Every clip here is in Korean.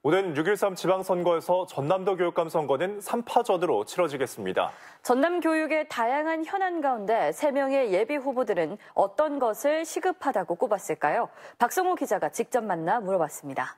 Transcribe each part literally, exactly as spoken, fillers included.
오는 육 일삼 지방선거에서 전남도 교육감 선거는 삼 파전으로 치러지겠습니다. 전남 교육의 다양한 현안 가운데 세 명의 예비 후보들은 어떤 것을 시급하다고 꼽았을까요? 박성호 기자가 직접 만나 물어봤습니다.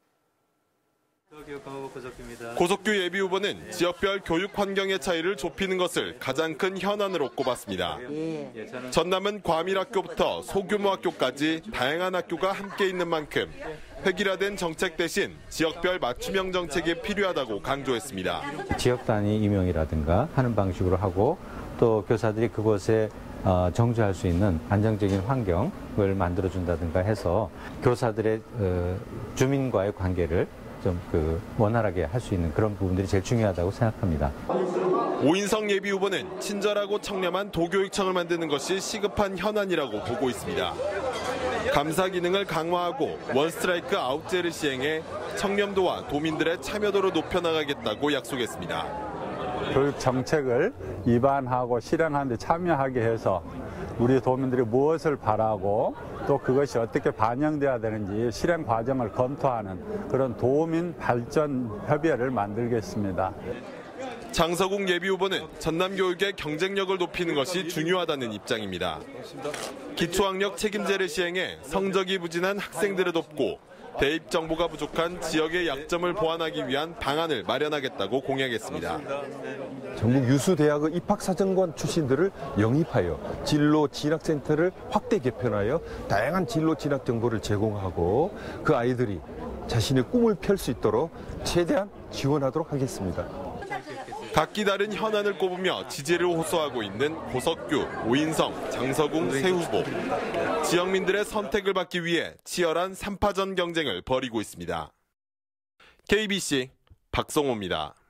고석규 예비 후보는 지역별 교육 환경의 차이를 좁히는 것을 가장 큰 현안으로 꼽았습니다. 전남은 과밀학교부터 소규모 학교까지 다양한 학교가 함께 있는 만큼 획일화된 정책 대신 지역별 맞춤형 정책이 필요하다고 강조했습니다. 지역 단위 임용이라든가 하는 방식으로 하고 또 교사들이 그곳에 정주할 수 있는 안정적인 환경을 만들어준다든가 해서 교사들의 주민과의 관계를 좀 그 원활하게 할 수 있는 그런 부분들이 제일 중요하다고 생각합니다. 오인성 예비 후보는 친절하고 청렴한 도교육청을 만드는 것이 시급한 현안이라고 보고 있습니다. 감사 기능을 강화하고 원스트라이크 아웃제를 시행해 청렴도와 도민들의 참여도를 높여나가겠다고 약속했습니다. 교육 정책을 입안하고 실행하는 데 참여하게 해서 우리 도민들이 무엇을 바라고 또 그것이 어떻게 반영돼야 되는지 실행 과정을 검토하는 그런 도민 발전 협의회를 만들겠습니다. 장서궁 예비 후보는 전남 교육의 경쟁력을 높이는 것이 중요하다는 입장입니다. 기초학력 책임제를 시행해 성적이 부진한 학생들을 돕고 대입 정보가 부족한 지역의 약점을 보완하기 위한 방안을 마련하겠다고 공약했습니다. 전국 유수 대학의 입학사정관 출신들을 영입하여 진로 진학센터를 확대 개편하여 다양한 진로 진학 정보를 제공하고 그 아이들이 자신의 꿈을 펼 수 있도록 최대한 지원하도록 하겠습니다. 각기 다른 현안을 꼽으며 지지를 호소하고 있는 고석규, 오인성, 장서궁 세 후보. 지역민들의 선택을 받기 위해 치열한 삼 파전 경쟁을 벌이고 있습니다. 케이비씨 박성호입니다.